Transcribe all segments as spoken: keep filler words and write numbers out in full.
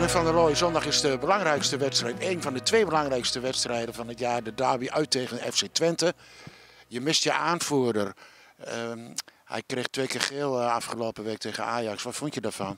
Gisteren van der Looy, zondag is de belangrijkste wedstrijd. Een van de twee belangrijkste wedstrijden van het jaar. De derby uit tegen F C Twente. Je mist je aanvoerder. Uh, hij kreeg twee keer geel uh, afgelopen week tegen Ajax. Wat vond je daarvan?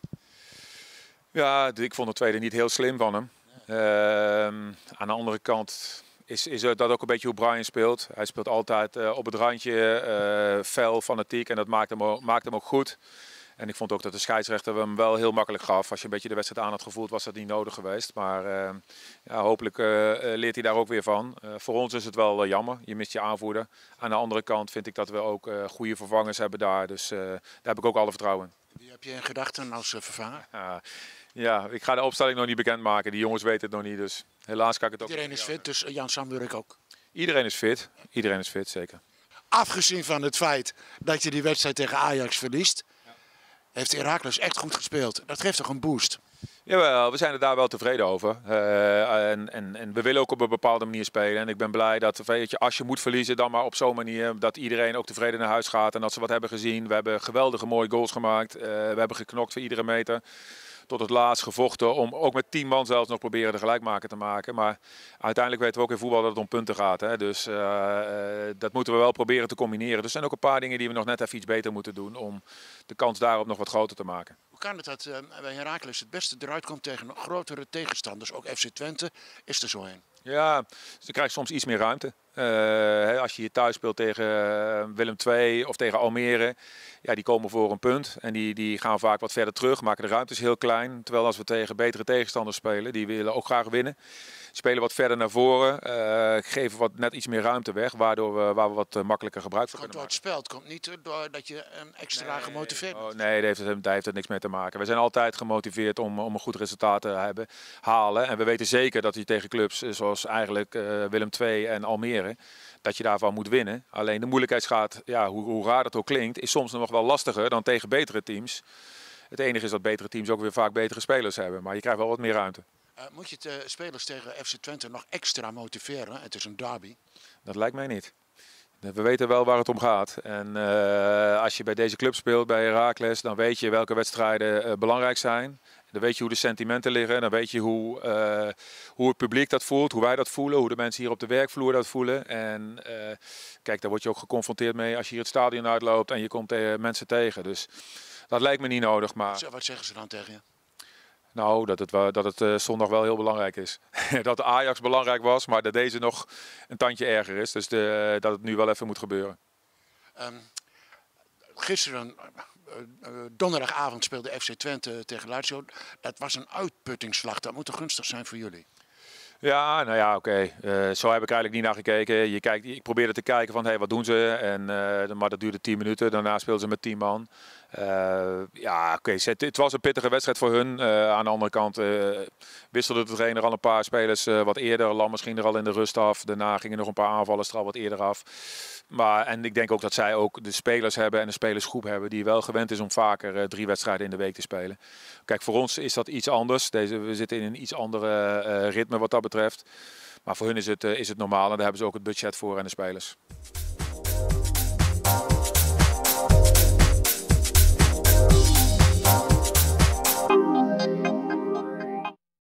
Ja, ik vond de tweede niet heel slim van hem. Ja. Uh, aan de andere kant is, is dat ook een beetje hoe Brian speelt. Hij speelt altijd uh, op het randje, uh, fel, fanatiek en dat maakt hem, maakt hem ook goed. En ik vond ook dat de scheidsrechter hem wel heel makkelijk gaf. Als je een beetje de wedstrijd aan had gevoeld, was dat niet nodig geweest. Maar uh, ja, hopelijk uh, leert hij daar ook weer van. Uh, voor ons is het wel uh, jammer. Je mist je aanvoerder. Aan de andere kant vind ik dat we ook uh, goede vervangers hebben daar. Dus uh, daar heb ik ook alle vertrouwen in. Wie heb je in gedachten als uh, vervanger? Uh, ja, ik ga de opstelling nog niet bekendmaken. Die jongens weten het nog niet. Dus helaas kan ik het ook Iedereen niet. is fit, dus uh, Jan Samburg ook. Iedereen is fit. Iedereen is fit, zeker. Afgezien van het feit dat je die wedstrijd tegen Ajax verliest, heeft Heracles echt goed gespeeld. Dat geeft toch een boost? Jawel, we zijn er daar wel tevreden over. Uh, en, en, en we willen ook op een bepaalde manier spelen. En ik ben blij dat, weet je, als je moet verliezen, dan maar op zo'n manier. Dat iedereen ook tevreden naar huis gaat en dat ze wat hebben gezien. We hebben geweldige mooie goals gemaakt. Uh, we hebben geknokt voor iedere meter. Tot het laatst gevochten om ook met tien man zelfs nog proberen de gelijkmaker te maken. Maar uiteindelijk weten we ook in voetbal dat het om punten gaat. Hè? Dus uh, uh, dat moeten we wel proberen te combineren. Er zijn ook een paar dingen die we nog net even iets beter moeten doen om de kans daarop nog wat groter te maken. Hoe kan het dat uh, bij Heracles het beste eruit komt tegen grotere tegenstanders? Ook F C Twente is er zo een. Ja, ze krijgen soms iets meer ruimte. Uh, als je hier thuis speelt tegen Willem twee of tegen Almere, ja, die komen voor een punt. En die, die gaan vaak wat verder terug, maken de ruimtes heel klein. Terwijl als we tegen betere tegenstanders spelen, die willen ook graag winnen. Spelen wat verder naar voren, uh, geven wat net iets meer ruimte weg, waardoor we, waar we wat uh, makkelijker gebruik van kunnen maken. Door het spel, het komt niet doordat je een extra nee, gemotiveerd bent. Oh, nee, daar heeft, daar heeft het niks mee te maken. We zijn altijd gemotiveerd om, om een goed resultaat te hebben, halen. En we weten zeker dat je tegen clubs zoals eigenlijk uh, Willem twee en Almere, dat je daarvan moet winnen. Alleen de moeilijkheidsgraad, ja, hoe, hoe raar dat ook klinkt, is soms nog wel lastiger dan tegen betere teams. Het enige is dat betere teams ook weer vaak betere spelers hebben, maar je krijgt wel wat meer ruimte. Uh, moet je de spelers tegen F C Twente nog extra motiveren? Het is een derby. Dat lijkt mij niet. We weten wel waar het om gaat. En uh, als je bij deze club speelt, bij Heracles, dan weet je welke wedstrijden uh, belangrijk zijn. Dan weet je hoe de sentimenten liggen. Dan weet je hoe, uh, hoe het publiek dat voelt, hoe wij dat voelen, hoe de mensen hier op de werkvloer dat voelen. En uh, kijk, daar word je ook geconfronteerd mee als je hier het stadion uitloopt en je komt uh, mensen tegen. Dus dat lijkt me niet nodig. Maar... Wat zeggen ze dan tegen je? Nou, dat het, dat het uh, zondag wel heel belangrijk is. Dat de Ajax belangrijk was, maar dat deze nog een tandje erger is. Dus de, dat het nu wel even moet gebeuren. Um, gisteren, uh, uh, donderdagavond, speelde F C Twente tegen Lazio. Dat was een uitputtingsslag. Dat moet toch gunstig zijn voor jullie? Ja, nou ja, oké. Okay. Uh, zo heb ik eigenlijk niet naar gekeken. Je kijkt, ik probeerde te kijken van, hey, wat doen ze? En, uh, maar dat duurde tien minuten. Daarna speelden ze met tien man. Uh, ja, oké. Okay. Het was een pittige wedstrijd voor hun. Uh, aan de andere kant uh, wisselde de trainer al een paar spelers uh, wat eerder. Lammers ging er al in de rust af. Daarna gingen nog een paar aanvallers er al wat eerder af. Maar, en ik denk ook dat zij ook de spelers hebben en de spelersgroep hebben die wel gewend is om vaker uh, drie wedstrijden in de week te spelen. Kijk, voor ons is dat iets anders. Deze, we zitten in een iets andere uh, ritme wat dat betreft. Maar voor hun is het, uh, is het normaal en daar hebben ze ook het budget voor en de spelers.